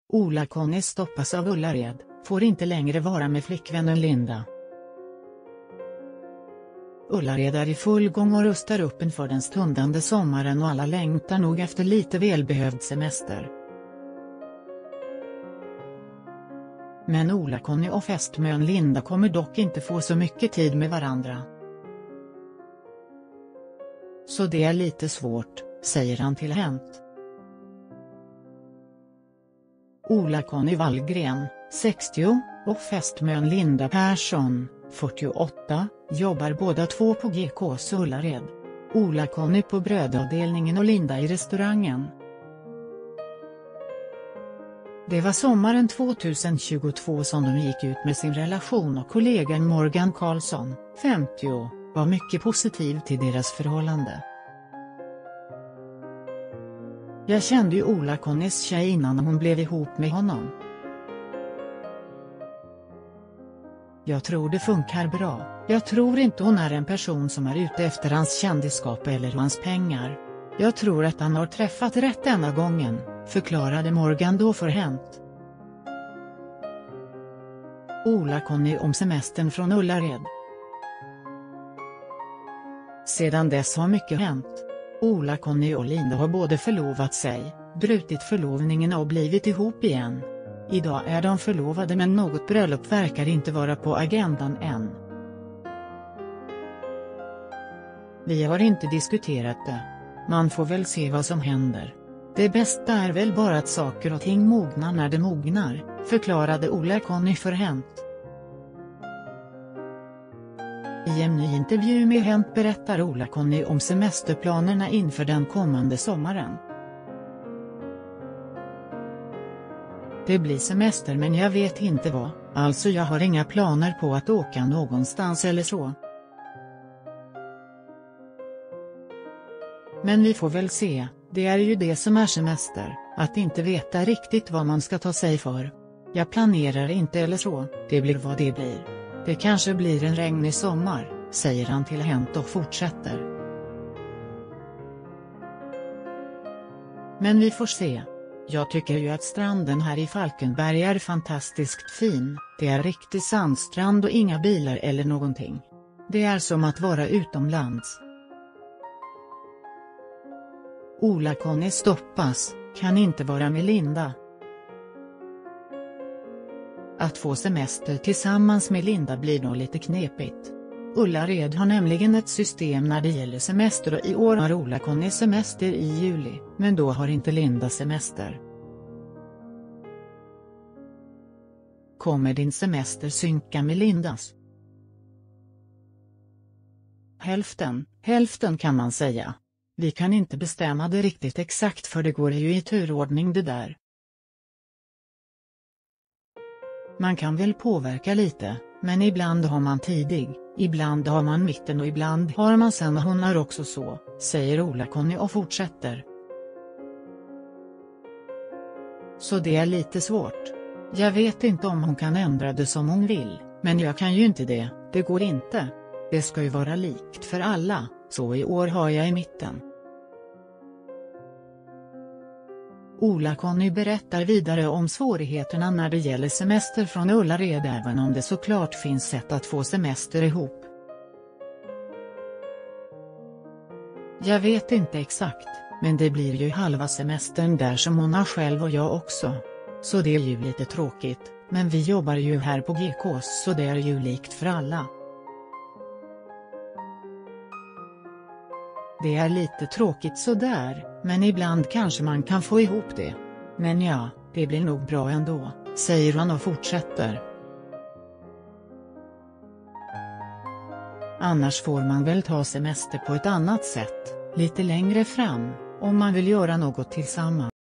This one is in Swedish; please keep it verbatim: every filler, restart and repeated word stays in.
Ola-Conny stoppas av Ullared, får inte längre vara med flickvännen Linda. Ullared är i full gång och rustar upp inför den stundande sommaren och alla längtar nog efter lite välbehövd semester. Men Ola-Conny och fästmön Linda kommer dock inte få så mycket tid med varandra. Så det är lite svårt, säger han till Hänt. Ola-Conny Wallgren, sextio, och fästmön Linda Persson, fyrtioåtta, jobbar båda två på G K:s Ullared. Ola-Conny på brödavdelningen och Linda i restaurangen. Det var sommaren tjugohundratjugotvå som de gick ut med sin relation och kollegan Morgan Karlsson, femtio, var mycket positiv till deras förhållande. Jag kände ju Ola-Connys tjej innan hon blev ihop med honom. Jag tror det funkar bra, jag tror inte hon är en person som är ute efter hans kändisskap eller hans pengar. Jag tror att han har träffat rätt denna gången, förklarade Morgan då för Hänt. Ola-Conny om semestern från Ullared. Sedan dess har mycket hänt. Ola-Conny och Linda har både förlovat sig, brutit förlovningen och blivit ihop igen. Idag är de förlovade men något bröllop verkar inte vara på agendan än. Vi har inte diskuterat det. Man får väl se vad som händer. Det bästa är väl bara att saker och ting mognar när det mognar, förklarade Ola-Conny för Hänt. I en ny intervju med Hänt berättar Ola-Conny om semesterplanerna inför den kommande sommaren. Det blir semester men jag vet inte vad, alltså jag har inga planer på att åka någonstans eller så. Men vi får väl se, det är ju det som är semester, att inte veta riktigt vad man ska ta sig för. Jag planerar inte eller så, det blir vad det blir. Det kanske blir en regnig sommar, säger han till Hänt och fortsätter. Men vi får se. Jag tycker ju att stranden här i Falkenberg är fantastiskt fin, det är riktig sandstrand och inga bilar eller någonting. Det är som att vara utomlands. Ola-Conny stoppas, kan inte vara med Linda. Att få semester tillsammans med Linda blir nog lite knepigt. Ullared har nämligen ett system när det gäller semester och i år har Ola-Conny semester i juli, men då har inte Linda semester. Kommer din semester synka med Lindas? Hälften, hälften kan man säga. Vi kan inte bestämma det riktigt exakt för det går ju i turordning det där. Man kan väl påverka lite, men ibland har man tidig, ibland har man mitten och ibland har man sen och hon är också så, säger Ola-Conny och fortsätter. Så det är lite svårt. Jag vet inte om hon kan ändra det som hon vill, men jag kan ju inte det, det går inte. Det ska ju vara likt för alla, så i år har jag i mitten. Ola-Conny berättar vidare om svårigheterna när det gäller semester från Ullared även om det såklart finns sätt att få semester ihop. Jag vet inte exakt, men det blir ju halva semestern där som hon har själv och jag också. Så det är ju lite tråkigt, men vi jobbar ju här på G K:s så det är ju likt för alla. Det är lite tråkigt sådär, men ibland kanske man kan få ihop det. Men ja, det blir nog bra ändå, säger han och fortsätter. Annars får man väl ta semester på ett annat sätt, lite längre fram, om man vill göra något tillsammans.